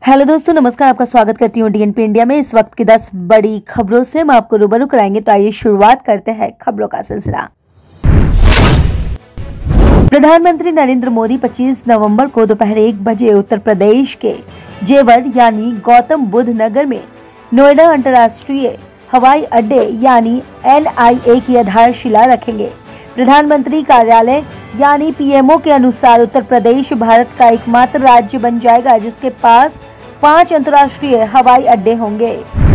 Hello दोस्तों, नमस्कार। आपका स्वागत करती हूँ डीएनपी इंडिया में। इस वक्त की 10 बड़ी खबरों से हम आपको रूबरू कराएंगे। तो आइए शुरुआत करते हैं खबरों का सिलसिला। प्रधानमंत्री नरेंद्र मोदी 25 नवंबर को दोपहर 1 बजे उत्तर प्रदेश के जेवर यानी गौतम बुद्ध नगर में नोएडा अंतर्राष्ट्रीय हवाई अड्डे यानी NIA की आधारशिला रखेंगे। प्रधानमंत्री कार्यालय यानी पीएमओ के अनुसार उत्तर प्रदेश भारत का एकमात्र राज्य बन जाएगा जिसके पास 5 अंतर्राष्ट्रीय हवाई अड्डे होंगे।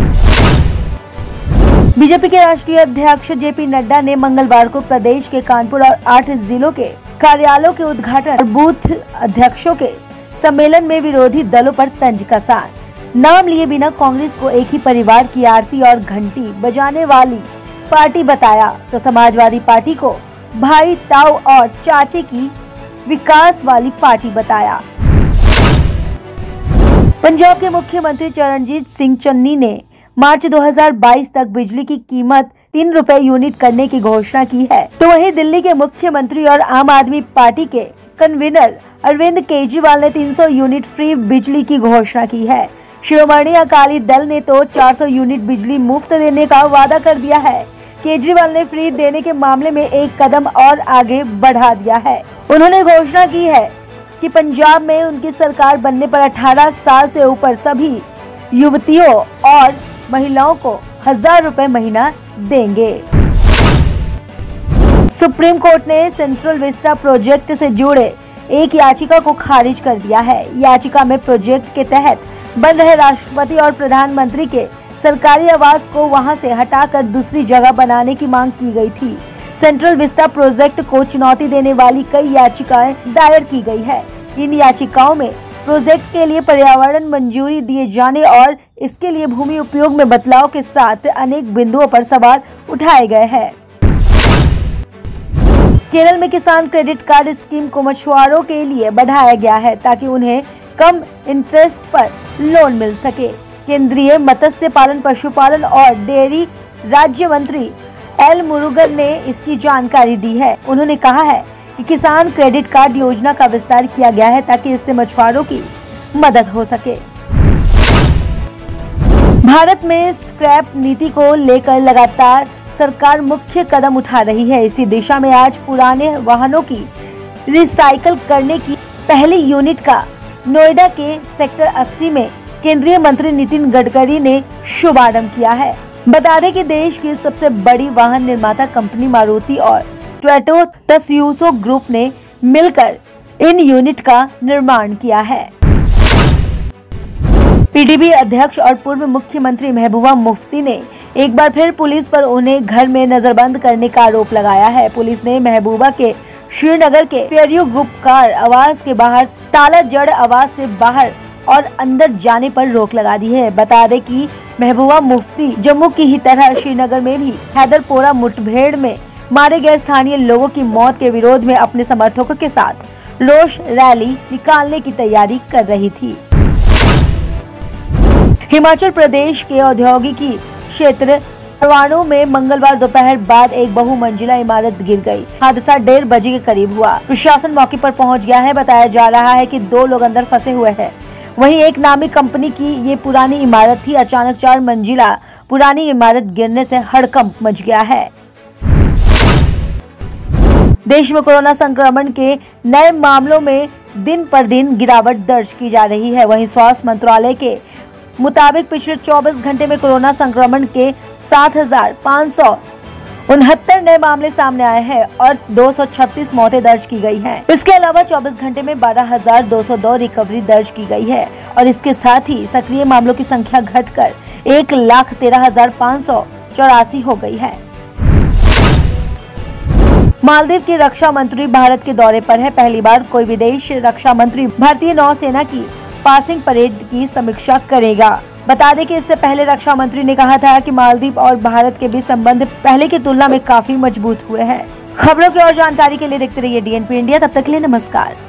बीजेपी के राष्ट्रीय अध्यक्ष जेपी नड्डा ने मंगलवार को प्रदेश के कानपुर और 8 जिलों के कार्यालयों के उद्घाटन और बूथ अध्यक्षों के सम्मेलन में विरोधी दलों पर तंज कसा। नाम लिए बिना कांग्रेस को एक ही परिवार की आरती और घंटी बजाने वाली पार्टी बताया तो समाजवादी पार्टी को भाई ताऊ और चाचे की विकास वाली पार्टी बताया। पंजाब के मुख्यमंत्री चरणजीत सिंह चन्नी ने मार्च 2022 तक बिजली की कीमत 3 रुपए यूनिट करने की घोषणा की है। तो वहीं दिल्ली के मुख्यमंत्री और आम आदमी पार्टी के कन्वीनर अरविंद केजरीवाल ने 300 यूनिट फ्री बिजली की घोषणा की है। शिरोमणि अकाली दल ने तो 400 यूनिट बिजली मुफ्त देने का वादा कर दिया है। केजरीवाल ने फ्री देने के मामले में एक कदम और आगे बढ़ा दिया है। उन्होंने घोषणा की है कि पंजाब में उनकी सरकार बनने पर 18 साल से ऊपर सभी युवतियों और महिलाओं को 1000 रुपए महीना देंगे। सुप्रीम कोर्ट ने सेंट्रल विस्टा प्रोजेक्ट से जुड़े एक याचिका को खारिज कर दिया है। याचिका में प्रोजेक्ट के तहत बन रहे राष्ट्रपति और प्रधानमंत्री के सरकारी आवास को वहां से हटाकर दूसरी जगह बनाने की मांग की गई थी। सेंट्रल विस्टा प्रोजेक्ट को चुनौती देने वाली कई याचिकाएं दायर की गई है। इन याचिकाओं में प्रोजेक्ट के लिए पर्यावरण मंजूरी दिए जाने और इसके लिए भूमि उपयोग में बदलाव के साथ अनेक बिंदुओं पर सवाल उठाए गए हैं। केरल में किसान क्रेडिट कार्ड स्कीम को मछुआरों के लिए बढ़ाया गया है ताकि उन्हें कम इंटरेस्ट पर लोन मिल सके। केंद्रीय मत्स्य पालन, पशुपालन और डेयरी राज्य मंत्री एल मुरुगन ने इसकी जानकारी दी है। उन्होंने कहा है कि किसान क्रेडिट कार्ड योजना का विस्तार किया गया है ताकि इससे मछुआरों की मदद हो सके। भारत में स्क्रैप नीति को लेकर लगातार सरकार मुख्य कदम उठा रही है। इसी दिशा में आज पुराने वाहनों की रिसाइकल करने की पहली यूनिट का नोएडा के सेक्टर 80 में केंद्रीय मंत्री नितिन गडकरी ने शुभारंभ किया है। बता दें कि देश की सबसे बड़ी वाहन निर्माता कंपनी मारुति और टोयोटा तसुयो ग्रुप ने मिलकर इन यूनिट का निर्माण किया है। पीडीपी अध्यक्ष और पूर्व मुख्यमंत्री महबूबा मुफ्ती ने एक बार फिर पुलिस पर उन्हें घर में नजरबंद करने का आरोप लगाया है। पुलिस ने महबूबा के श्रीनगर के पेरियो गुप्कार आवास के बाहर ताला जड़ आवास से बाहर और अंदर जाने पर रोक लगा दी है। बता दें कि महबूबा मुफ्ती जम्मू की ही तरह श्रीनगर में भी हैदरपोरा मुठभेड़ में मारे गए स्थानीय लोगों की मौत के विरोध में अपने समर्थकों के साथ रोष रैली निकालने की तैयारी कर रही थी। हिमाचल प्रदेश के औद्योगिकी क्षेत्र परवाणु में मंगलवार दोपहर बाद एक बहुमंजिला इमारत गिर गई। हादसा 1:30 बजे के करीब हुआ। प्रशासन मौके पर पहुंच गया है। बताया जा रहा है कि 2 लोग अंदर फंसे हुए हैं। वहीं एक नामी कंपनी की ये पुरानी इमारत थी। अचानक 4 मंजिला पुरानी इमारत गिरने से हड़कंप मच गया है। देश में कोरोना संक्रमण के नए मामलों में दिन पर दिन गिरावट दर्ज की जा रही है। वहीं स्वास्थ्य मंत्रालय के मुताबिक पिछले 24 घंटे में कोरोना संक्रमण के 7,569 नए मामले सामने आए हैं और 236 मौतें दर्ज की गई हैं। इसके अलावा 24 घंटे में 12,202 रिकवरी दर्ज की गई है और इसके साथ ही सक्रिय मामलों की संख्या घटकर 1,13,584 हो गई है। मालदीव के रक्षा मंत्री भारत के दौरे पर है। पहली बार कोई विदेश रक्षा मंत्री भारतीय नौसेना की पासिंग परेड की समीक्षा करेगा। बता दें कि इससे पहले रक्षा मंत्री ने कहा था कि मालदीव और भारत के बीच संबंध पहले की तुलना में काफी मजबूत हुए हैं। खबरों की और जानकारी के लिए देखते रहिए डीएनपी इंडिया। तब तक के लिए नमस्कार।